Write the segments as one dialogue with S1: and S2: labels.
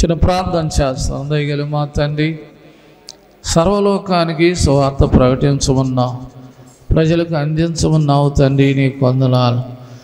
S1: చిన్న ప్రార్థన చేస్తాం. దయగలి మా తండ్రి, సర్వలోకానికి సువార్త ప్రకటించమన్నావు, ప్రజలకు అందించమన్నావు తండ్రి. నీకు వందనాలు.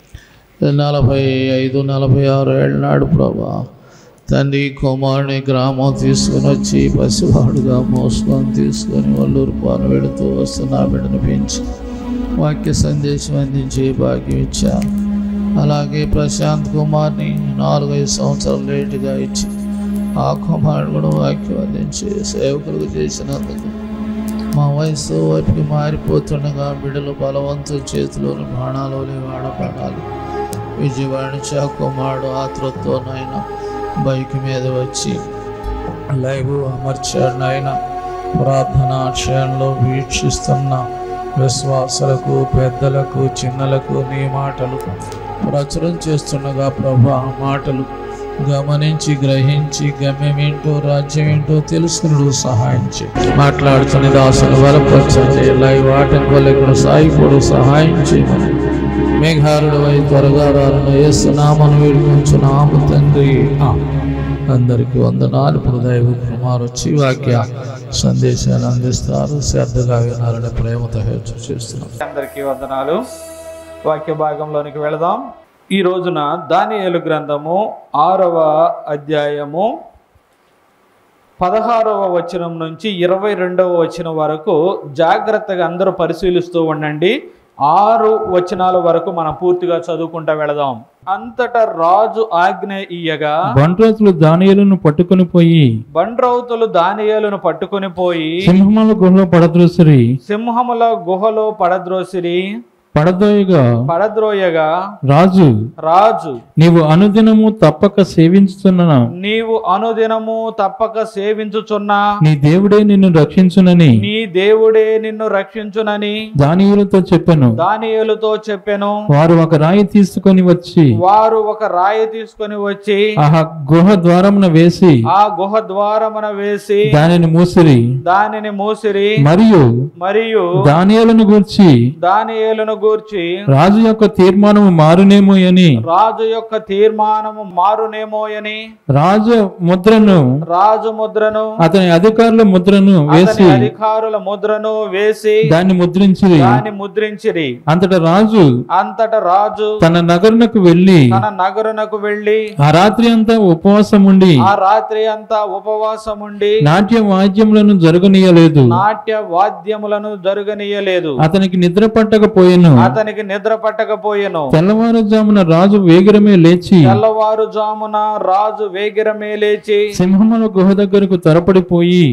S1: 45-46 ఏళ్ళ నాడు ప్రభా తండ్రి కుమారుని గ్రామం తీసుకొని వచ్చి పసివాడుగా మోసుకొని తీసుకొని వల్లూరు పాలు వెళుతూ వస్తున్న బిడ్డను పెంచి వాక్య సందేశం అందించే భాగ్యం ఇచ్చాను. అలాగే ప్రశాంత్ కుమార్ని 4-5 సంవత్సరాలు లేటుగా ఇచ్చి ఆ కుమారుడు కూడా వాక్యం అందించి సేవకులకు చేసినందుకు మా వయసు వైపుకి మారిపోతుండగా బిడ్డలు బలవంతుల చేతిలోని బాణాలు వాడబడాలి. విజయవాడ నుంచి ఆ కుమారుడు ఆతృతతో నాయన బైక్ మీద వచ్చి లైవ్ అమర్చాడు నాయన. ప్రార్థనా క్షయంలో వీక్షిస్తున్న విశ్వాసులకు, పెద్దలకు, చిన్నలకు నీ మాటలు ప్రచురం చేస్తుండగా ప్రభా ఆ మాటలు గమనించి గ్రహించి గమ్యమేంటో రాజ్యం ఏంటో తెలుసుకుని సహాయం చేయి. మాట్లాడుతున్న దాసులు బలపరచండి. లైవ్ ఆటంకం లేకుండా సాయిపోడు సహాయం చేయమని మేఘారుడు వై త్వరగా రాలను యేసునామమున వేడుకొంచున్నాము తండ్రి. అందరికీ వందనాలు. ఇప్పుడు దైవ కుమారు వచ్చి వాక్య సందేశాలు అందిస్తారు. శ్రద్ధగా వినాలని ప్రేమతో హెచ్చరిక చేస్తున్నాం.
S2: అందరికీ వందనాలు. వాక్య భాగంలోనికి వెళదాం. ఈ రోజున దానియేలు గ్రంథము 6వ అధ్యాయము 16వ వచనం నుంచి 22వ వచనం వరకు జాగ్రత్తగా అందరూ పరిశీలిస్తూ ఉండండి. 6 వచనాల వరకు మనం పూర్తిగా చదువుకుంటూ వెళదాం. అంతటా రాజు ఆజ్ఞ ఇయ్యగా
S3: బండ్రౌతులు దానియేలును పట్టుకొని పోయి సింహముల గుహలో పడద్రోసిరి. పడద్రోయగా రాజు నీవు అనుదినము తప్పక సేవించుచున్న నీ దేవుడే నిన్ను రక్షించునని దానియేలుతో చెప్పెను. వారు ఒక రాయి తీసుకొని వచ్చి ఆ గుహ ద్వారమున వేసి దానిని మూసిరి. మరియు దానియేలును గూర్చి రాజు యొక్క తీర్మానము మారునేమోయని రాజు ముద్రను అతని అధికారుల ముద్రను వేసి దాన్ని ముద్రించిరి. అంతటా రాజు తన నగరునకు వెళ్లి ఆ రాత్రి అంతా ఉపవాసముండి నాట్య వాద్యములను జరగనీయలేదు. అతనికి నిద్ర పట్టకపోయెను. తెల్లవారుజామున రాజు వేగిరమే లేచి సింహముల గుహ దగ్గరకు త్వరపడిపోయి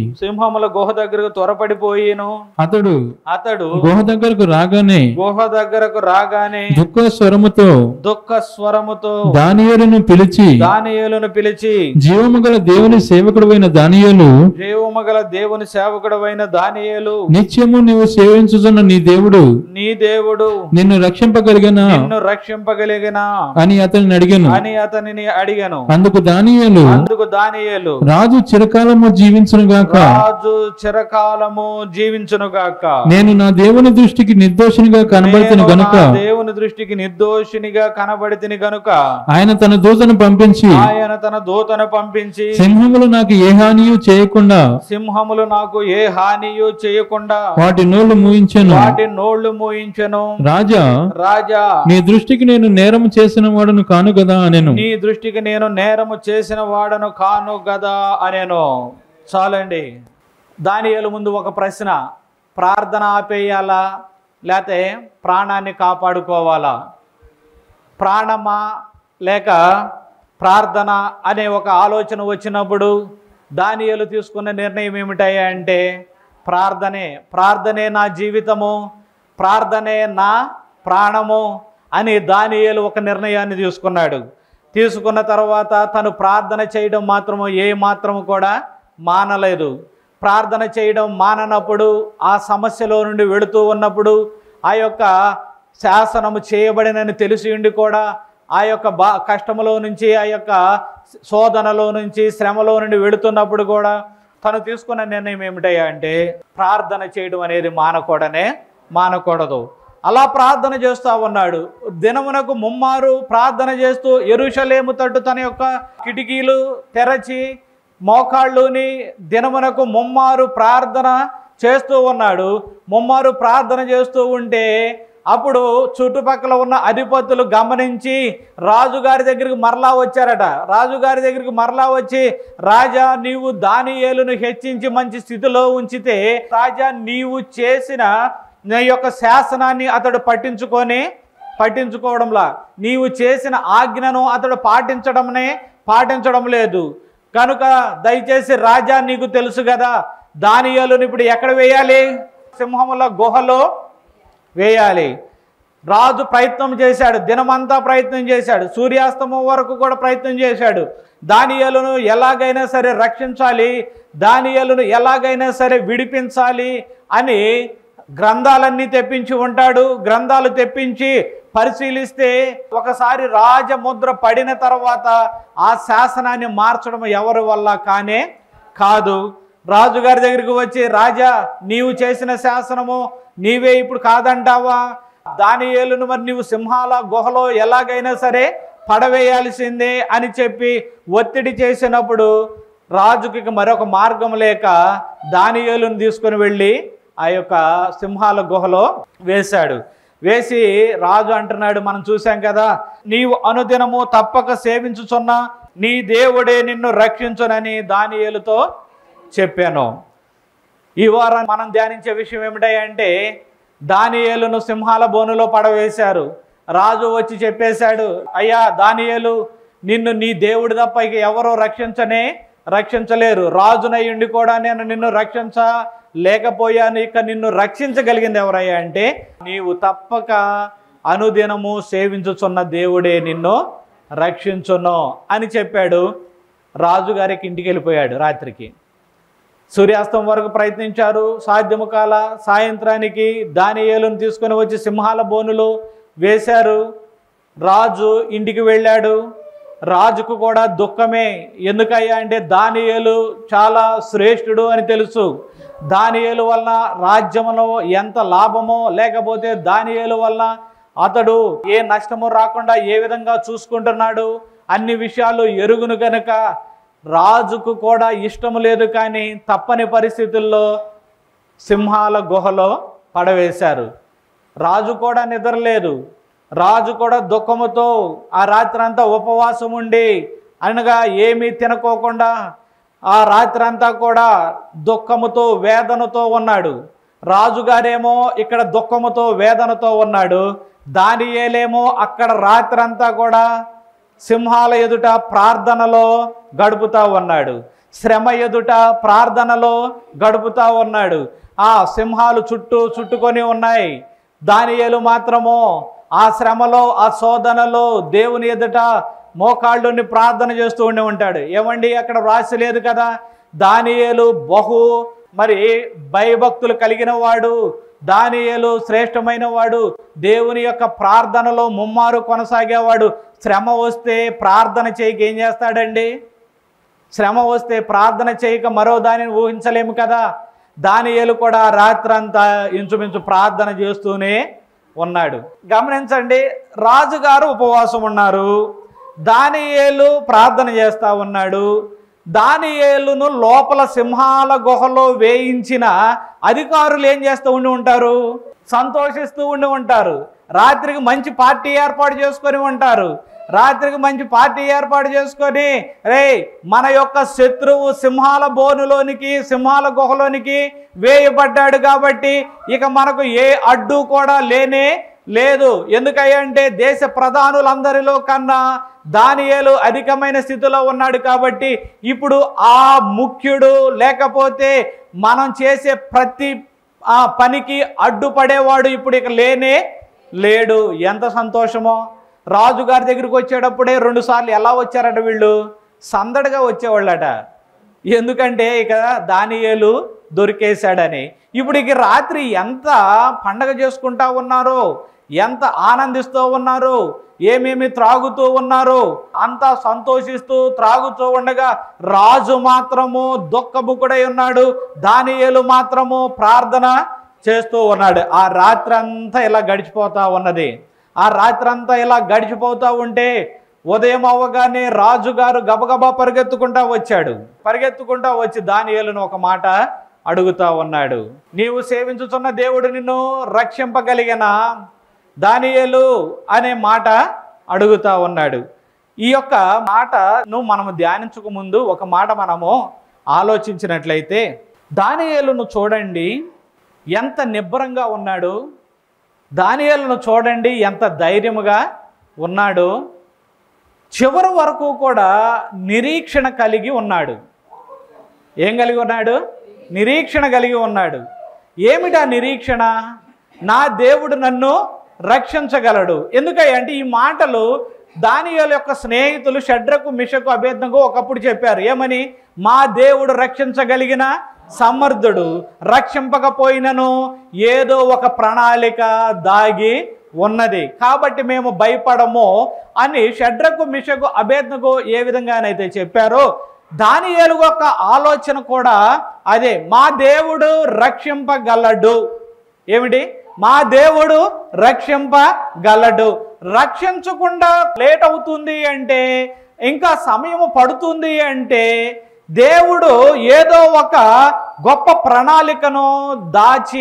S3: అతడు గుహ దగ్గరకు రాగానే దుఃఖ స్వరముతో దానియేలును పిలిచి జీవము గల దేవుని సేవకుడైన దానియేలు నిత్యము నీవు సేవించుచున్న నీ దేవుడు నిన్ను రక్షింపగలిగిన అని అతనిని అడిగాను. అందుకు దానియేలు రాజు చిరకాలము జీవించునుగాక. నేను నా దేవుని దృష్టికి నిర్దోషినిగా కనబడితిని గనుక ఆయన తన దూతను పంపించి సింహములు నాకు ఏ హానియు చేయకుండా వాటి నోళ్లు మూయించెను. రాజా నీ దృష్టికి నేను నేరము చేసిన వాడను కాను గదా అనేను.
S2: చాలండి. దానియేలు ముందు ఒక ప్రశ్న, ప్రార్థన ఆపేయాలా లేకపోతే ప్రాణాన్ని కాపాడుకోవాలా? ప్రాణమా లేక ప్రార్థన అనే ఒక ఆలోచన వచ్చినప్పుడు దానియేలు తీసుకున్న నిర్ణయం ఏమిటాయా అంటే ప్రార్థనే నా జీవితము, ప్రార్థనే నా ప్రాణము అని దానియేలు ఒక నిర్ణయాన్ని తీసుకున్న తర్వాత తను ప్రార్థన చేయడం మాత్రము కూడా మానలేదు. ప్రార్థన చేయడం మాననప్పుడు ఆ సమస్యలో నుండి వెళుతూ ఉన్నప్పుడు ఆ యొక్క శాసనము చేయబడినని తెలిసి ఉండి కూడా ఆ యొక్క కష్టములో నుంచి, ఆ యొక్క శోధనలో నుంచి, శ్రమలో నుండి వెళుతున్నప్పుడు కూడా తను తీసుకున్న నిర్ణయం ఏమిటయ్యా అంటే ప్రార్థన చేయడం అనేది మానకూడదు. అలా ప్రార్థన చేస్తూ ఉన్నాడు. దినమునకు ముమ్మారు ప్రార్థన చేస్తూ యెరూషలేము తట్టు తన యొక్క కిటికీలు తెరచి మోకాళ్ళుని దినమునకు ముమ్మారు ప్రార్థన చేస్తూ ఉన్నాడు. ముమ్మారు ప్రార్థన చేస్తూ ఉంటే అప్పుడు చుట్టుపక్కల ఉన్న అధిపతులు గమనించి రాజుగారి దగ్గరికి మరలా వచ్చారట. రాజుగారి దగ్గరికి మరలా వచ్చి, రాజా, నీవు దానియేలును హెచ్చించి మంచి స్థితిలో ఉంచితే రాజా నీవు చేసిన నీ యొక్క శాసనాన్ని అతడు పట్టించుకోవడంలా, నీవు చేసిన ఆజ్ఞను అతడు పాటించడం లేదు. కనుక దయచేసి రాజా, నీకు తెలుసు కదా, దానియేలును ఇప్పుడు ఎక్కడ వేయాలి? సింహముల గుహలో వేయాలి. రాజు ప్రయత్నం చేశాడు, దినమంతా ప్రయత్నం చేశాడు, సూర్యాస్తమం వరకు కూడా ప్రయత్నం చేశాడు. దానియేలును ఎలాగైనా సరే రక్షించాలి, దానియేలును ఎలాగైనా సరే విడిపించాలి అని గ్రంథాలన్నీ తెప్పించి ఉంటాడు. గ్రంథాలు తెప్పించి పరిశీలిస్తే ఒకసారి రాజముద్ర పడిన తర్వాత ఆ శాసనాన్ని మార్చడం ఎవరి వల్ల కాదు. రాజుగారి దగ్గరికి వచ్చి, రాజా, నీవు చేసిన శాసనము నీవే ఇప్పుడు కాదంటావా? దానియేలును మరి నీవు సింహాల గుహలో ఎలాగైనా సరే పడవేయాల్సిందే అని చెప్పి ఒత్తిడి చేసినప్పుడు రాజుకి మరొక మార్గం లేక దానియేలును తీసుకుని వెళ్ళి ఆ యొక్క సింహాల గుహలో వేశాడు. వేసి రాజు అంటున్నాడు, మనం చూసాం కదా, నీవు అనుదినము తప్పక సేవించుచున్న నీ దేవుడే నిన్ను రక్షించునని దానియేలుతో చెప్పాను. ఈ వారం మనం ధ్యానించే విషయం ఏమిటంటే, దానియేలును సింహాల బోనులో పడవేశారు. రాజు వచ్చి చెప్పేశాడు, అయ్యా దానియేలు, నిన్ను నీ దేవుడి తప్ప ఇక ఎవరో రక్షించలేరు. రాజునయ్యుండి కూడా నేను నిన్ను రక్షించలేకపోయాను. ఇక నిన్ను రక్షించగలిగింది ఎవరయ్యా అంటే, నీవు తప్పక అనుదినము సేవించుచున్న దేవుడే నిన్ను రక్షించును అని చెప్పాడు. రాజుగారికి ఇంటికి వెళ్ళిపోయాడు. రాత్రికి సూర్యాస్తం వరకు ప్రయత్నించారు, సాధ్యము కాల. సాయంత్రానికి దానియేలును తీసుకొని వచ్చి సింహాల బోనులో వేశారు. రాజు ఇంటికి వెళ్ళాడు. రాజుకు కూడా దుఃఖమే. ఎందుకయ్యా అంటే, దానియేలు చాలా శ్రేష్ఠుడు అని తెలుసు. దానియేలు వలన రాజ్యములో ఎంత లాభమో, లేకపోతే దానియేలు వలన అతడు ఏ నష్టము రాకుండా ఏ విధంగా చూసుకుంటున్నాడు అన్ని విషయాలు ఎరుగును గనుక రాజుకు కూడా ఇష్టము లేదు. కానీ తప్పని పరిస్థితుల్లో సింహాల గుహలో పడవేశారు. రాజు కూడా నిద్రలేదు. రాజు కూడా దుఃఖముతో ఆ రాత్రి అంతా ఉపవాసం ఉండి, అనగా ఏమీ తినకోకుండా ఆ రాత్రి అంతా కూడా దుఃఖముతో వేదనతో ఉన్నాడు. రాజుగారేమో ఇక్కడ దుఃఖముతో వేదనతో ఉన్నాడు. దానియేలేమో అక్కడ రాత్రి అంతా కూడా సింహాల ఎదుట ప్రార్థనలో గడుపుతా ఉన్నాడు. శ్రమ ఎదుట ప్రార్థనలో గడుపుతా ఉన్నాడు. ఆ సింహాలు చుట్టుకొని ఉన్నాయి. దానియేలు మాత్రము ఆ శ్రమలో, ఆ శోధనలో దేవుని ఎదుట మోకాళ్ళుని ప్రార్థన చేస్తూ ఉంటాడు. ఏమండి, అక్కడ వ్రాసి లేదు కదా, దానియేలు బహు భయభక్తులు కలిగిన వాడు, దానియేలు శ్రేష్టమైన వాడు, దేవుని యొక్క ప్రార్థనలో ముమ్మారు కొనసాగేవాడు. శ్రమ వస్తే ప్రార్థన చేయక ఏం చేస్తాడండి? శ్రమ వస్తే ప్రార్థన చేయక మరో దానిని ఊహించలేము కదా. దానియేలు కూడా రాత్రంతా ఇంచుమించు ప్రార్థన చేస్తూనే ఉన్నాడు. గమనించండి, రాజుగారు ఉపవాసం ఉన్నారు, దానియేలు ప్రార్థన చేస్తూ ఉన్నాడు. దానియేలును లోపల సింహాల గుహలో వేయించిన అధికారులు ఏం చేస్తూ ఉంటారు? సంతోషిస్తూ ఉంటారు. రాత్రికి మంచి పార్టీ ఏర్పాటు చేసుకొని ఉంటారు. రాత్రికి మంచి పార్టీ ఏర్పాటు చేసుకొని, రే మన యొక్క శత్రువు సింహాల బోనులోనికి, సింహాల గుహలోనికి వేయబడ్డాడు కాబట్టి ఇక మనకు ఏ అడ్డు కూడా లేనే లేదు. ఎందుకంటే దేశ ప్రధానులందరిలో కన్నా దానియేలు అధికమైన స్థితిలో ఉన్నాడు కాబట్టి ఇప్పుడు ఆ ముఖ్యుడు లేకపోతే మనం చేసే ప్రతి పనికి అడ్డుపడేవాడు ఇప్పుడు ఇక లేనే లేడు. ఎంత సంతోషమో. రాజుగారి దగ్గరికి వచ్చేటప్పుడే 2 సార్లు ఎలా వచ్చారట వీళ్ళు? సందడిగా వచ్చేవాళ్ళట. ఎందుకంటే ఇక దానియేలు దొరికేశాడని. ఇప్పుడు ఇక రాత్రి ఎంత పండగ చేసుకుంటా ఉన్నారు, ఎంత ఆనందిస్తూ ఉన్నారు, ఏమేమి త్రాగుతూ ఉన్నారు, అంతా సంతోషిస్తూ త్రాగుతూ ఉండగా రాజు మాత్రము దుఃఖముఖుడై ఉన్నాడు. దానియేలు మాత్రము ప్రార్థన చేస్తూ ఉన్నాడు. ఆ రాత్రి అంతా ఇలా గడిచిపోతా ఉన్నది. ఆ రాత్రి అంతా ఇలా గడిచిపోతూ ఉంటే ఉదయం అవ్వగానే రాజుగారు గబగబా పరిగెత్తుకుంటా వచ్చి దానియేలును ఒక మాట అడుగుతా ఉన్నాడు. నీవు సేవించుతున్న దేవుడు నిన్ను రక్షింపగలిగిన దానియేలు అనే మాట అడుగుతా ఉన్నాడు. ఈ యొక్క మాటను మనము ధ్యానించక ముందు ఒక మాట మనము ఆలోచించినట్లయితే, దానియేలును చూడండి ఎంత నిబ్బరంగా ఉన్నాడు, దానియేలును చూడండి ఎంత ధైర్యముగా ఉన్నాడు, చివరి వరకు కూడా నిరీక్షణ కలిగి ఉన్నాడు. ఏం కలిగి ఉన్నాడు? నిరీక్షణ కలిగి ఉన్నాడు. ఏమిటా నిరీక్షణ? నా దేవుడు నన్ను రక్షించగలడు. ఎందుకంటే ఈ మాటలు దానియేలు యొక్క స్నేహితులు షడ్రకు మిషకు అబేద్నెగో ఒకప్పుడు చెప్పారు. ఏమని? మా దేవుడు రక్షించగలిగిన సమర్థుడు, రక్షింపకపోయినను ఏదో ఒక ప్రణాళిక దాగి ఉన్నది కాబట్టి మేము భయపడము అని షడ్రకు మిషకు అబేద్నెగో ఏ విధంగానైతే చెప్పారో, దానియేలు యొక్క ఆలోచన కూడా అదే, మా దేవుడు రక్షింపగలడు. ఏమిటి? మా దేవుడు రక్షింపగలడు. రక్షించకుండా లేట్ అవుతుంది అంటే, ఇంకా సమయం పడుతుంది అంటే, దేవుడు ఏదో ఒక గొప్ప ప్రణాళికను దాచి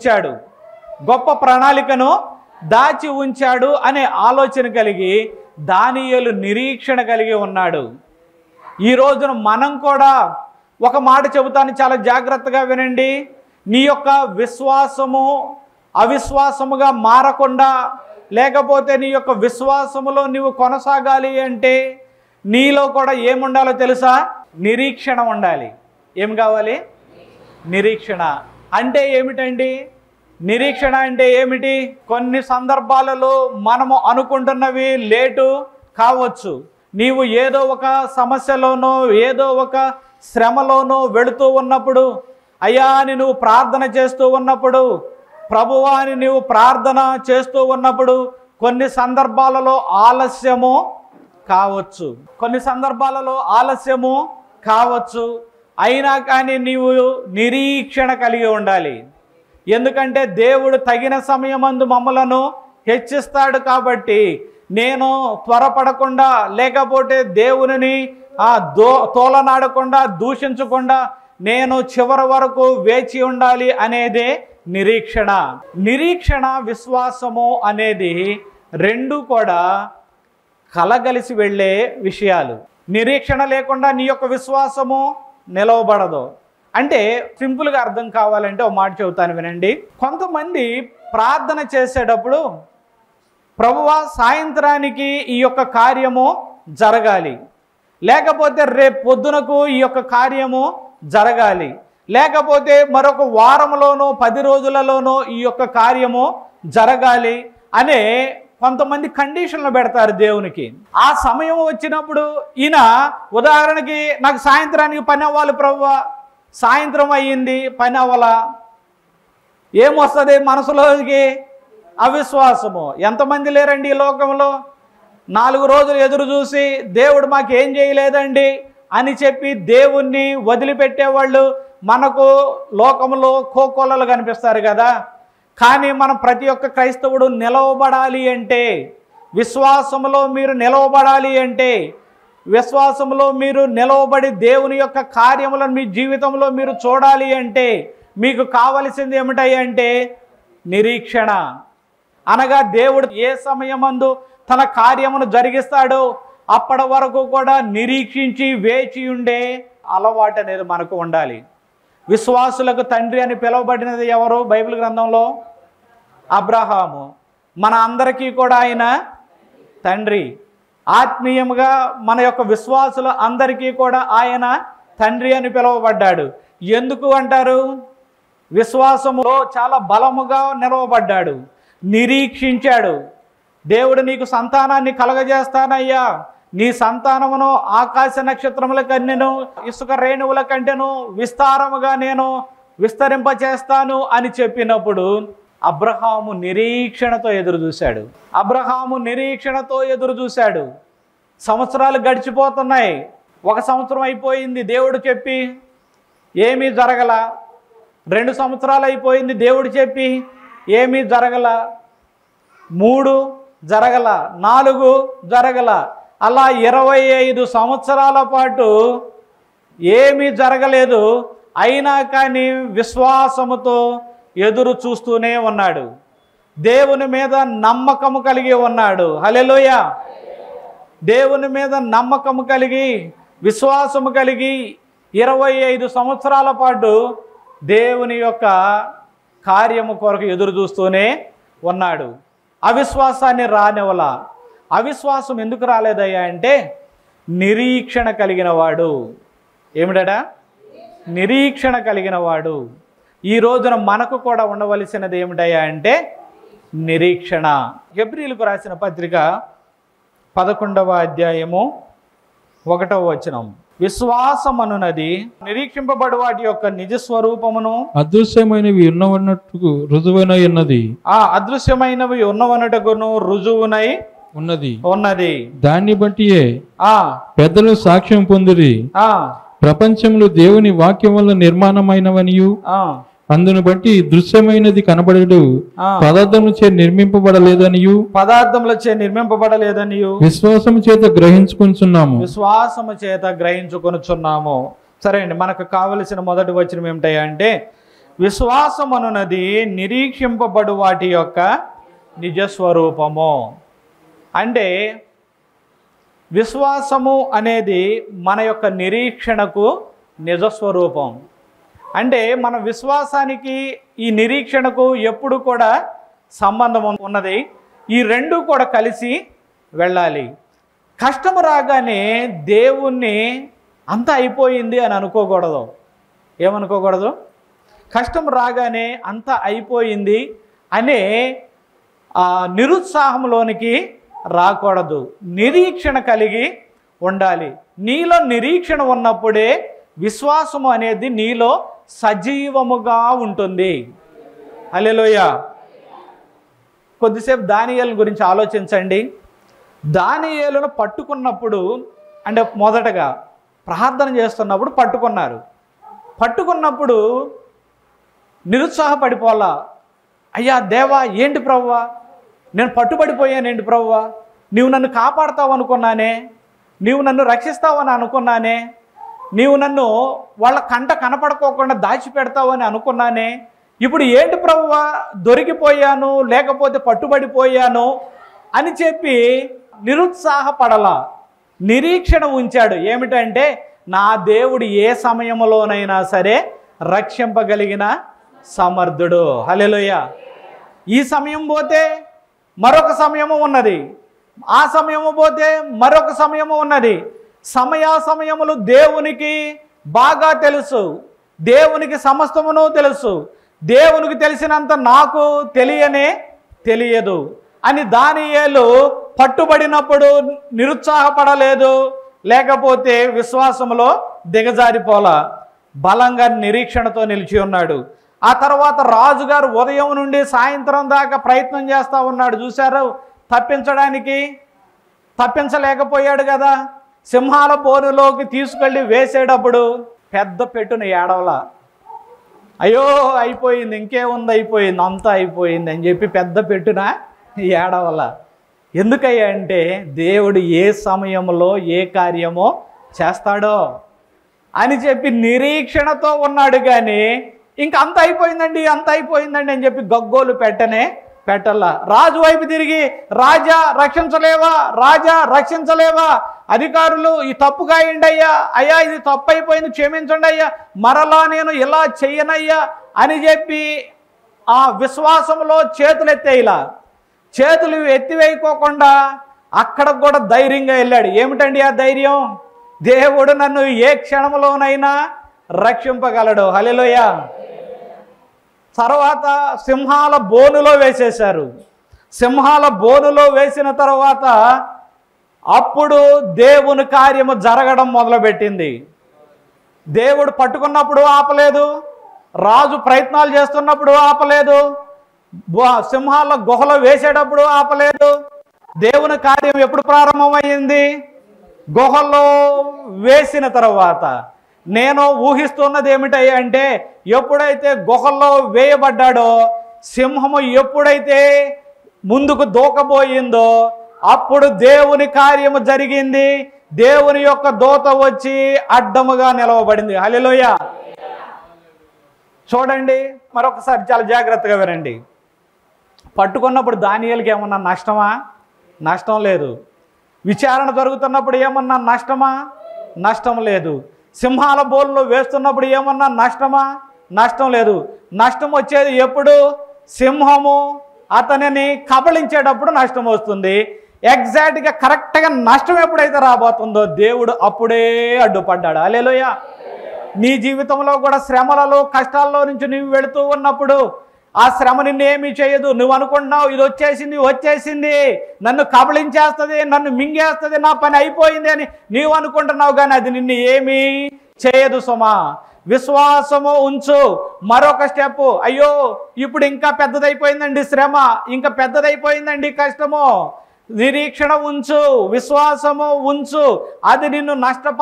S2: ఉంచాడు అనే ఆలోచన కలిగి దానియేలు నిరీక్షణ కలిగి ఉన్నాడు. ఈ రోజున మనం కూడా ఒక మాట చెబుతాను, చాలా జాగ్రత్తగా వినండి. నీ యొక్క విశ్వాసము అవిశ్వాసముగా మారకుండా, లేకపోతే నీ యొక్క విశ్వాసములో నీవు కొనసాగాలి అంటే నీలో కూడా ఏముండాలో తెలుసా? నిరీక్షణ ఉండాలి. ఏం కావాలి? నిరీక్షణ. అంటే ఏమిటండి? నిరీక్షణ అంటే ఏమిటి? కొన్ని సందర్భాలలో మనము అనుకుంటున్నవి లేటు కావచ్చు. నీవు ఏదో ఒక సమస్యలోనో ఏదో ఒక శ్రమలోనో వెళుతూ ఉన్నప్పుడు, అయ్యా అని నువ్వు ప్రార్థన చేస్తూ ఉన్నప్పుడు, ప్రభువా అని నువ్వు ప్రార్థన చేస్తూ ఉన్నప్పుడు కొన్ని సందర్భాలలో ఆలస్యము కావచ్చు. అయినా కానీ నీవు నిరీక్షణ కలిగి ఉండాలి. ఎందుకంటే దేవుడు తగిన సమయమందు మమ్మలను హెచ్చిస్తాడు కాబట్టి నేను త్వరపడకుండా, లేకపోతే దేవునిని తోలనాడకుండా, దూషించకుండా నేను చివరి వరకు వేచి ఉండాలి అనేదే నిరీక్షణ. విశ్వాసము అనేది రెండు కూడా కలగలిసి వెళ్ళే విషయాలు. నిరీక్షణ లేకుండా నీ యొక్క విశ్వాసము నిలవబడదు. అంటే సింపుల్గా అర్థం కావాలంటే ఒక మాట చెబుతాను వినండి. కొంతమంది ప్రార్థన చేసేటప్పుడు, ప్రభువా సాయంత్రానికి ఈ యొక్క కార్యము జరగాలి, లేకపోతే రేపు పొద్దునకు ఈ యొక్క కార్యము జరగాలి, లేకపోతే మరొక వారంలోనో 10 రోజులలోనో ఈ యొక్క కార్యము జరగాలి అనే కొంతమంది కండిషన్లు పెడతారు దేవునికి. ఆ సమయం వచ్చినప్పుడు ఈయన ఉదాహరణకి నాకు సాయంత్రానికి పని అవ్వాలి ప్రభువా, సాయంత్రం అయ్యింది పని అవ్వాలా, ఏమొస్తుంది మనసులోకి? అవిశ్వాసము. ఎంతమంది లేరండి ఈ లోకంలో? 4 రోజులు ఎదురు చూసి దేవుడు మాకేం చేయలేదండి అని చెప్పి దేవుణ్ణి వదిలిపెట్టేవాళ్ళు మనకు లోకంలో కోకొల్లలు కనిపిస్తారు కదా. కానీ మనం ప్రతి ఒక్క క్రైస్తవుడు నిలవబడాలి అంటే, విశ్వాసములో మీరు నిలవబడాలి అంటే, విశ్వాసములో మీరు నిలవబడి దేవుని యొక్క కార్యములను మీ జీవితంలో మీరు చూడాలి అంటే మీకు కావలసింది ఏమిటంటే నిరీక్షణ. అనగా దేవుడు ఏ సమయమందు తన కార్యమును జరిగిస్తాడో అప్పటి వరకు కూడా నిరీక్షించి వేచి ఉండే అలవాటు అనేది మనకు ఉండాలి. విశ్వాసులకు తండ్రి అని పిలువబడినది ఎవరు బైబిల్ గ్రంథంలో? అబ్రహాము. మన అందరికీ కూడా ఆయన తండ్రి. ఆత్మీయంగా మన యొక్క విశ్వాసుల అందరికీ కూడా ఆయన తండ్రి అని పిలువబడ్డాడు. ఎందుకు అంటారు? విశ్వాసములో చాలా బలముగా నిలవబడ్డాడు, నిరీక్షించాడు. దేవుడు నీకు సంతానాన్ని కలగజేస్తానయ్యా, నీ సంతానమును ఆకాశ నక్షత్రముల కన్నెను ఇసుక రేణువుల కంటేను విస్తారముగా నేను విస్తరింపచేస్తాను అని చెప్పినప్పుడు అబ్రహాము నిరీక్షణతో ఎదురు చూశాడు. సంవత్సరాలు గడిచిపోతున్నాయి. 1 సంవత్సరం అయిపోయింది దేవుడు చెప్పి, ఏమీ జరగల. 2 సంవత్సరాలు అయిపోయింది దేవుడు చెప్పి, ఏమీ జరగల. 3 జరగల, 4 జరగల, అలా 25 సంవత్సరాల పాటు ఏమీ జరగలేదు. అయినా కానీ విశ్వాసముతో ఎదురు చూస్తూనే ఉన్నాడు. దేవుని మీద నమ్మకము కలిగి ఉన్నాడు. హల్లెలూయా. దేవుని మీద నమ్మకము కలిగి విశ్వాసము కలిగి 25 సంవత్సరాల పాటు దేవుని యొక్క కార్యము కొరకు ఎదురు చూస్తూనే ఉన్నాడు. అవిశ్వాసాన్ని రానివ్వల. అవిశ్వాసం ఎందుకు రాలేదయ్యా అంటే నిరీక్షణ కలిగిన వాడు. ఏమిటా? నిరీక్షణ కలిగిన వాడు. ఈ రోజున మనకు కూడా ఉండవలసినది ఏమిటయ్యా అంటే నిరీక్షణ. హెబ్రీయులకు రాసిన పత్రిక 11వ అధ్యాయము 1వ వచనం. విశ్వాసమనున్నది నిరీక్షింపబడు వాటి యొక్క నిజ స్వరూపమును
S3: అదృశ్యమైనవి ఉన్నవన్నట్టుకు రుజువునై ఉన్నది.
S2: అదృశ్యమైనవి ఉన్నవన్నట్టుకును రుజువునై ఉన్నది.
S3: దాన్ని బట్టియే పెద్దలు సాక్ష్యం పొందిరి. ప్రపంచంలో దేవుని వాక్యం వల్ల నిర్మాణమైనవనియు అందును బట్టి దృశ్యమైనది కనబడడు పదార్థములచే నిర్మింపబడలేదనియు విశ్వాసము చేత గ్రహించుకొనుచున్నాము. సరే అండి, మనకు కావలసిన మొదటి వచనం ఏమిటయ్యా అంటే విశ్వాసం అనున్నది నిరీక్షింపబడు వాటి యొక్క నిజస్వరూపము. అంటే విశ్వాసము అనేది మన యొక్క నిరీక్షణకు నిజస్వరూపం. అంటే మన విశ్వాసానికి ఈ నిరీక్షణకు ఎప్పుడు కూడా సంబంధం ఉన్నది. ఈ రెండు కూడా కలిసి వెళ్ళాలి. కష్టం రాగానే దేవుణ్ణి అంతా అయిపోయింది అని అనుకోకూడదు. ఏమనుకోకూడదు? కష్టం రాగానే అంతా అయిపోయింది అనే నిరుత్సాహంలోనికి రాకూడదు. నిరీక్షణ కలిగి ఉండాలి. నీలో నిరీక్షణ ఉన్నప్పుడే విశ్వాసము అనేది నీలో సజీవముగా ఉంటుంది. హల్లెలూయా. కొద్దిసేపు దానియేలు గురించి ఆలోచించండి. దానియేలును పట్టుకున్నప్పుడు అంటే మొదటగా ప్రార్థన చేస్తున్నప్పుడు పట్టుకున్నప్పుడు నిరుత్సాహపడిపోలా. అయ్యా దేవా, ఏంటి ప్రభువా, నేను పట్టుబడిపోయాను, ఏంటి ప్రభువా, నీవు నన్ను కాపాడుతావు అనుకున్నానే, నీవు నన్ను రక్షిస్తావని అనుకున్నానే, నీవు నన్ను వాళ్ళ కంట కనపడుకోకుండా దాచిపెడతావని అనుకున్నానే, ఇప్పుడు ఏంటి ప్రభువా, దొరికిపోయాను లేకపోతే పట్టుబడిపోయాను అని చెప్పి నిరుత్సాహపడలా. నిరీక్షణ ఉంచాడు. ఏమిటంటే నా దేవుడు ఏ సమయంలోనైనా సరే రక్షింపగలిగిన సమర్థుడు. హల్లెలూయా. ఈ సమయం పోతే మరొక సమయము ఉన్నది, ఆ సమయము పోతే మరొక సమయము ఉన్నది. సమయములు దేవునికి బాగా తెలుసు. దేవునికి సమస్తమును తెలుసు. దేవునికి తెలిసినంత నాకు తెలియదు అని దానియేలు పట్టుబడినప్పుడు నిరుత్సాహపడలేదు, లేకపోతే విశ్వాసములో దిగజారిపోలా. బలంగా నిరీక్షణతో నిలిచి ఉన్నాడు. ఆ తర్వాత రాజుగారు ఉదయం నుండి సాయంత్రం దాకా ప్రయత్నం చేస్తూ ఉన్నాడు. చూశారు, తప్పించలేకపోయాడు కదా. సింహాల బోనులోకి తీసుకెళ్ళి వేసేటప్పుడు పెద్ద పెట్టును ఏడవలా. అయ్యో అయిపోయింది, ఇంకేముంది, అయిపోయింది, అంతా అయిపోయింది అని చెప్పి పెద్ద పెట్టున ఏడవలా. ఎందుకయ్యా అంటే దేవుడు ఏ సమయంలో ఏ కార్యమో చేస్తాడో అని చెప్పి నిరీక్షణతో ఉన్నాడు. కానీ ఇంక అంత అయిపోయిందండి అని చెప్పి గగ్గోలు పెట్టల్లా. రాజు వైపు తిరిగి రాజా రక్షించలేవా, అధికారులు ఈ తప్పు కాయండి అయ్యా, ఇది తప్పు అయిపోయింది, క్షమించండి అయ్యా, మరలా నేను ఇలా చెయ్యనయ్యా అని చెప్పి ఆ విశ్వాసంలో చేతులు ఎత్తివేయకోకుండా అక్కడ కూడా ధైర్యంగా వెళ్ళాడు. ఏమిటండి ఆ ధైర్యం? దేవుడు నన్ను ఏ క్షణంలోనైనా రక్షింపగలడు. హల్లెలూయా. తర్వాత సింహాల బోనులో వేసేశారు. సింహాల బోనులో వేసిన తర్వాత అప్పుడు దేవుని కార్యము జరగడం మొదలుపెట్టింది. దేవుడు పట్టుకున్నప్పుడు ఆపలేదు, రాజు ప్రయత్నాలు చేస్తున్నప్పుడు ఆపలేదు, సింహాల గుహలో వేసేటప్పుడు ఆపలేదు. దేవుని కార్యం ఎప్పుడు ప్రారంభమైంది? గుహలో వేసిన తర్వాత. నేను ఊహిస్తున్నది ఏమిటయ్యా అంటే ఎప్పుడైతే గుహల్లో వేయబడ్డాడో, సింహము ఎప్పుడైతే ముందుకు దూకబోయిందో అప్పుడు దేవుని కార్యము జరిగింది. దేవుని యొక్క దూత వచ్చి అడ్డముగా నిలవబడింది. హల్లెలూయా. చూడండి మరొకసారి చాలా జాగ్రత్తగా వినండి. పట్టుకున్నప్పుడు దానియేలుకి ఏమన్నా నష్టమా? నష్టం లేదు. విచారణ జరుగుతున్నప్పుడు ఏమన్నా నష్టమా? నష్టం లేదు. సింహాల బోన్లో వేస్తున్నప్పుడు ఏమన్నా నష్టమా? నష్టం లేదు. నష్టం వచ్చేది ఎప్పుడు? సింహము అతనిని కబళించేటప్పుడు నష్టం వస్తుంది. ఎగ్జాక్ట్గా కరెక్ట్గా నష్టం ఎప్పుడైతే రాబోతుందో దేవుడు అప్పుడే అడ్డుపడ్డాడు. హల్లెలూయా. నీ జీవితంలో కూడా శ్రమలలో కష్టాల్లో నుంచి నువ్వు వెళుతూ ఉన్నప్పుడు ఆ శ్రమ నిన్ను ఏమీ చేయదు. నువ్వు అనుకుంటున్నావు ఇది వచ్చేసింది, నన్ను కబళించేస్తుంది, నన్ను మింగేస్తుంది, నా పని అయిపోయింది అని నీవు అనుకుంటున్నావు, కానీ అది నిన్ను ఏమీ చేయదు సుమా. విశ్వాసము ఉంచు. మరొక స్టెప్, అయ్యో ఇప్పుడు ఇంకా పెద్దదైపోయిందండి శ్రమ, ఇంకా పెద్దదైపోయిందండి కష్టము. నిరీక్షణ ఉంచు, విశ్వాసము ఉంచు. అది నిన్ను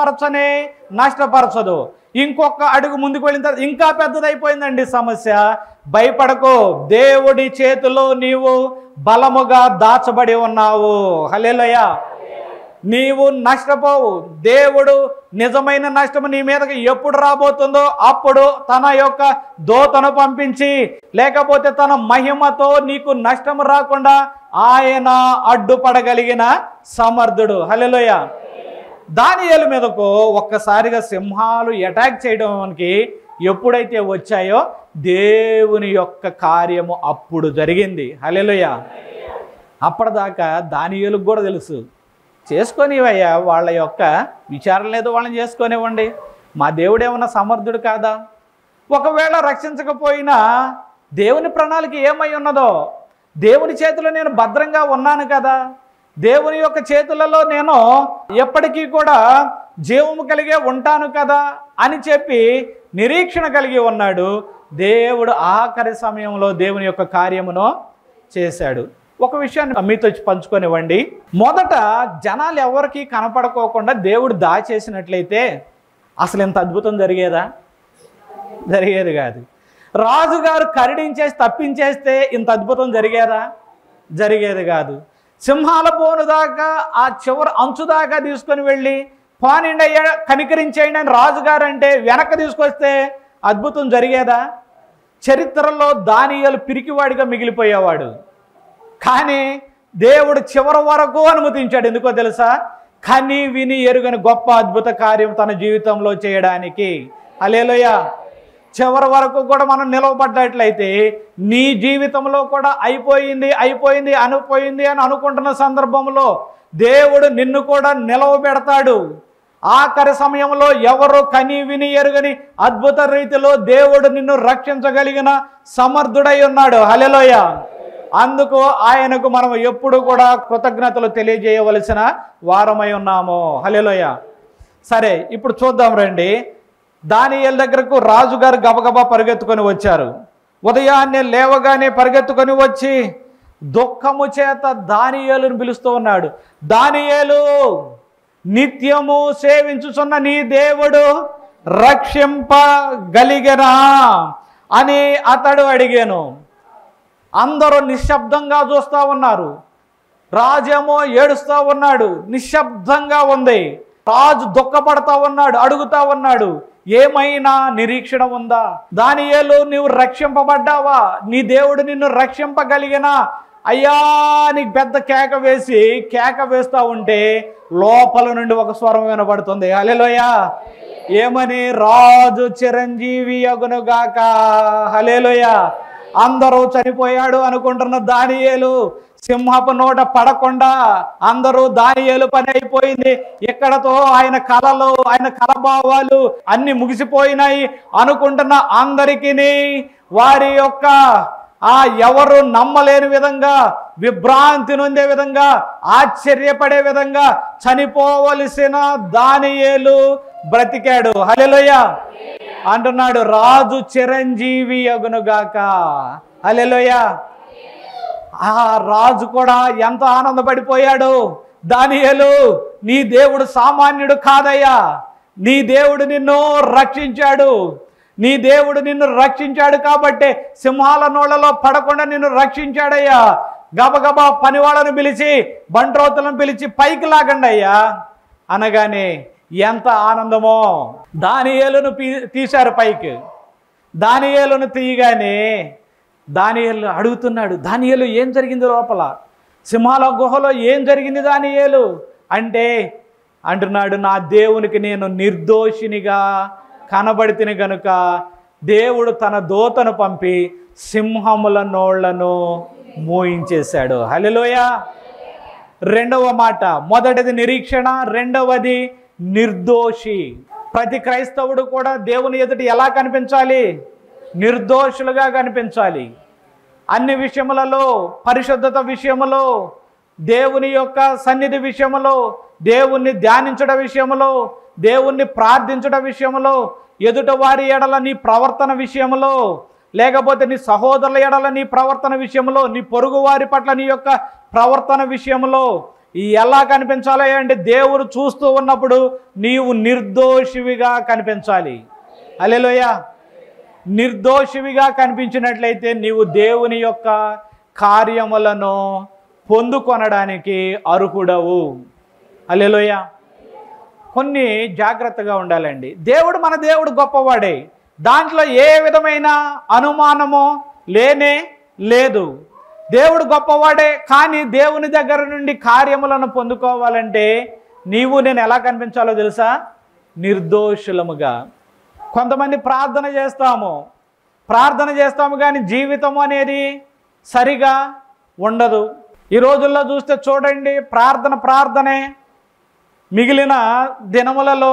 S3: నష్టపరచదు. ఇంకొక అడుగు ముందుకు వెళ్ళిన తర్వాత ఇంకా పెద్దదైపోయిందండి సమస్య. భయపడకు, దేవుడి చేతిలో నీవు బలముగా దాచబడి ఉన్నావు. హల్లెలూయా. నీవు నష్టపోవు. దేవుడు నిజమైన నష్టము నీ మీదకి ఎప్పుడు రాబోతుందో అప్పుడు తన యొక్క దూతను పంపించి, లేకపోతే తన మహిమతో నీకు నష్టము రాకుండా ఆయన అడ్డుపడగలిగిన సమర్థుడు. హల్లెలూయా. దానియేలు మీదకు ఒక్కసారిగా సింహాలు అటాక్ చేయడానికి ఎప్పుడైతే వచ్చాయో దేవుని యొక్క కార్యము అప్పుడు జరిగింది. హల్లెలూయా. అప్పటిదాకా దానియేలుకు కూడా తెలుసు, చేసుకొనివయ్యా, వాళ్ళ యొక్క విచారణ లేదు, వాళ్ళని చేసుకొనివ్వండి, మా దేవుడు ఏమన్నా సమర్థుడు కాదా? ఒకవేళ రక్షించకపోయినా దేవుని ప్రణాళిక ఏమై ఉన్నదో, దేవుని చేతిలో నేను భద్రంగా ఉన్నాను కదా, దేవుని యొక్క చేతులలో నేను ఎప్పటికీ కూడా జీవము కలిగే ఉంటాను కదా అని చెప్పి నిరీక్షణ కలిగి ఉన్నాడు. దేవుడు ఆఖరి సమయంలో దేవుని యొక్క కార్యమును చేశాడు. ఒక విషయాన్ని మీతో పంచుకొనివ్వండి. మొదట జనాలు ఎవరికి కనపడుకోకుండా దేవుడు దాచేసినట్లయితే అసలు ఇంత అద్భుతం జరిగేదా? జరిగేది కాదు. రాజుగారు కరడించేసి తప్పించేస్తే ఇంత అద్భుతం జరిగేదా? జరిగేది కాదు. సింహాల బోను దాకా ఆ చివరి అంచు దాకా తీసుకొని వెళ్ళి పానిండి అయ్యా కనికరించేయండి అని రాజుగారు అంటే వెనక్కి తీసుకొస్తే అద్భుతం జరిగేదా? చరిత్రలో దానియేలు పిరికివాడిగా మిగిలిపోయేవాడు. కానీ దేవుడు చివరి వరకు అనుమతించాడు. ఎందుకో తెలుసా? కని విని ఎరుగని గొప్ప అద్భుత కార్యం తన జీవితంలో చేయడానికి. హల్లెలూయా. చివరి వరకు కూడా మనం నిలవబడ్డట్లయితే నీ జీవితంలో కూడా అయిపోయింది అని అనుకుంటున్న సందర్భంలో దేవుడు నిన్ను కూడా నిలవబెడతాడు. ఆఖరి సమయంలో ఎవరు కని విని ఎరుగని అద్భుత రీతిలో దేవుడు నిన్ను రక్షించగలిగిన సమర్థుడై ఉన్నాడు. హల్లెలూయా. అందుకు ఆయనకు మనం ఎప్పుడు కూడా కృతజ్ఞతలు తెలియజేయవలసిన వారమై ఉన్నాము. హల్లెలూయా. సరే, ఇప్పుడు చూద్దాం రండి. దానియేలు దగ్గరకు రాజుగారు గబగబా పరిగెత్తుకొని వచ్చారు. ఉదయాన్నే లేవగానే పరిగెత్తుకొని వచ్చి దుఃఖము చేత దానియేలును పిలుస్తూ ఉన్నాడు. దానియేలు, నిత్యము సేవించుచున్న నీ దేవుడు రక్షింపగలిగనా అని అతడు అడిగాను. అందరూ నిశ్శబ్దంగా చూస్తూ ఉన్నారు. రాజేమో ఏడుస్తూ ఉన్నాడు. నిశ్శబ్దంగా ఉంది. రాజు దుఃఖపడతా ఉన్నాడు, అడుగుతా ఉన్నాడు, ఏమైనా నిరీక్షణ ఉందా? దానియేలు, నీవు రక్షింపబడ్డావా? నీ దేవుడు నిన్ను రక్షింపగలిగినా? అయ్యా నీకు పెద్ద కేక వేస్తూ ఉంటే లోపల నుండి ఒక స్వరం వినబడుతుంది. హల్లెలూయా. ఏమని? రాజు చిరంజీవి అగునుగాక. హల్లెలూయా. అందరూ చనిపోయాడు అనుకుంటున్న దానియేలు సింహపు నోట పడకుండా అందరూ దానియేలు పని అయిపోయింది, ఇక్కడతో ఆయన కలలు, ఆయన కలభావాలు అన్ని ముగిసిపోయినాయి అనుకుంటున్న అందరికీ వారి యొక్క ఎవరు నమ్మలేని విధంగా, విభ్రాంతి నొందే విధంగా, ఆశ్చర్యపడే విధంగా చనిపోవలసిన దానియేలు బ్రతికాడు. హల్లెలూయా అంటున్నాడు. రాజు చిరంజీవి అగునుగాక. హల్లెలూయా. ఆ రాజు కూడా ఎంత ఆనందపడిపోయాడు. దానియేలు, నీ దేవుడు సామాన్యుడు కాదయ్యా, నీ దేవుడు నిన్ను రక్షించాడు. నీ దేవుడు నిన్ను రక్షించాడు కాబట్టి సింహాల నోళ్లలో పడకుండా నిన్ను రక్షించాడయ్యా. గబగబా పనివాళ్ళను పిలిచి బంట్రోతులను పిలిచి పైకి లాగండి అయ్యా అనగానే ఎంత ఆనందమో. దానియేలును తీశారు పైకి. దానియేలును తీయగానే దానియేలు అడుగుతున్నాడు, దానియేలు ఏం జరిగింది లోపల, సింహాల గుహలో ఏం జరిగింది దానియేలు అంటే అంటున్నాడు, నా దేవునికి నేను నిర్దోషినిగా కనబడితిని గనుక దేవుడు తన దూతను పంపి సింహముల నోళ్లను మూయించేశాడు. హల్లెలూయా. రెండవ మాట, మొదటిది నిరీక్షణ, రెండవది నిర్దోషి. ప్రతి క్రైస్తవుడు కూడా దేవుని ఎదుట ఎలా కనిపించాలి? నిర్దోషులుగా కనిపించాలి. అన్ని విషయములలో, పరిశుద్ధత విషయములో, దేవుని యొక్క సన్నిధి విషయములో, దేవుణ్ణి ధ్యానించడం విషయములో, దేవుణ్ణి ప్రార్థించడం విషయములో, ఎదుట వారి ఎడల నీ ప్రవర్తన విషయములో, లేకపోతే నీ సహోదరుల ఎడల నీ ప్రవర్తన విషయంలో, నీ పొరుగు వారి పట్ల నీ యొక్క ప్రవర్తన విషయంలో ఎలా కనిపించాలి అంటే దేవుడు చూస్తూ ఉన్నప్పుడు నీవు నిర్దోషివిగా కనిపించాలి. హల్లెలూయా. నిర్దోషివిగా కనిపించినట్లయితే నీవు దేవుని యొక్క కార్యములను పొందుకొనడానికి అర్హుడవు. హల్లెలూయా. కొన్ని జాగ్రత్తగా ఉండాలండి. దేవుడు మన దేవుడు గొప్పవాడే, దాంట్లో ఏ విధమైన అనుమానమో లేనే లేదు. దేవుడు గొప్పవాడే, కానీ దేవుని దగ్గర నుండి కార్యములను పొందుకోవాలంటే నీవు నేను ఎలా కనిపించాలో తెలుసా? నిర్దోషులముగా. కొంతమంది ప్రార్థన చేస్తాము కానీ జీవితం అనేది సరిగా ఉండదు. ఈ రోజుల్లో చూస్తే చూడండి, ప్రార్థనే, మిగిలిన దినములలో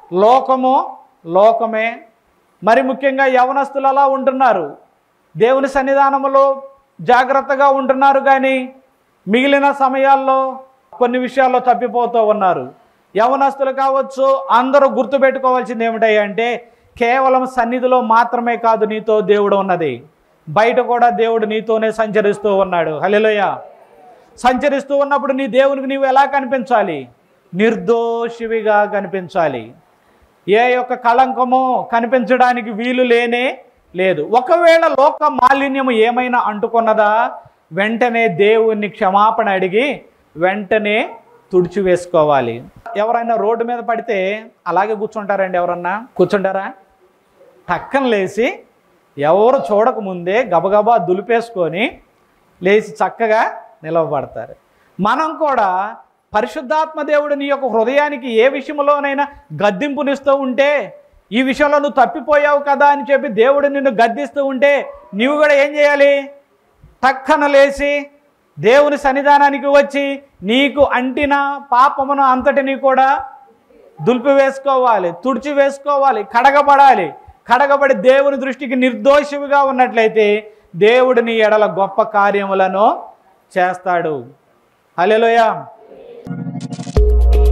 S3: లోకమే. మరి ముఖ్యంగా యవనస్తులు అలా ఉంటున్నారు, దేవుని సన్నిధానములో జాగ్రత్తగా ఉంటున్నారు, కానీ మిగిలిన సమయాల్లో కొన్ని విషయాల్లో తప్పిపోతూ ఉన్నారు. యవనస్తులు కావచ్చు, అందరూ గుర్తుపెట్టుకోవాల్సింది ఏమిటంటే కేవలం సన్నిధిలో మాత్రమే కాదు నీతో దేవుడు ఉన్నది, బయట కూడా దేవుడు నీతోనే సంచరిస్తూ ఉన్నాడు. హల్లెలూయా. సంచరిస్తూ ఉన్నప్పుడు నీ దేవునికి నీవు ఎలా కనిపించాలి? నిర్దోషివిగా కనిపించాలి. ఏ యొక్క కళంకమో కనిపించడానికి వీలు లేనే లేదు. ఒకవేళ లోక మాలిన్యము ఏమైనా అంటుకున్నదా, వెంటనే దేవుణ్ణి క్షమాపణ అడిగి వెంటనే తుడిచివేసుకోవాలి. ఎవరైనా రోడ్డు మీద పడితే అలాగే కూర్చుంటారండి? ఎవరన్నా కూర్చుంటారా? టక్కన లేచి ఎవరు చూడకముందే గబగబా దులిపేసుకొని లేచి చక్కగా నిలవబడతారు. మనం కూడా పరిశుద్ధాత్మ దేవుడు నీ యొక్క హృదయానికి ఏ విషయంలోనైనా గద్దింపునిస్తూ ఉంటే, ఈ విషయంలో నువ్వు తప్పిపోయావు కదా అని చెప్పి దేవుడు నిన్ను గద్దిస్తూ ఉంటే నీవు కూడా ఏం చేయాలి? టక్కన లేచి దేవుని సన్నిధానానికి వచ్చి నీకు అంటిన పాపమును అంతటిని కూడా దులిపివేసుకోవాలి, తుడిచివేసుకోవాలి, కడగబడి దేవుని దృష్టికి నిర్దోషివిగా ఉన్నట్లయితే దేవుడు నీ ఎడల గొప్ప కార్యములను చేస్తాడు. హల్లెలూయా.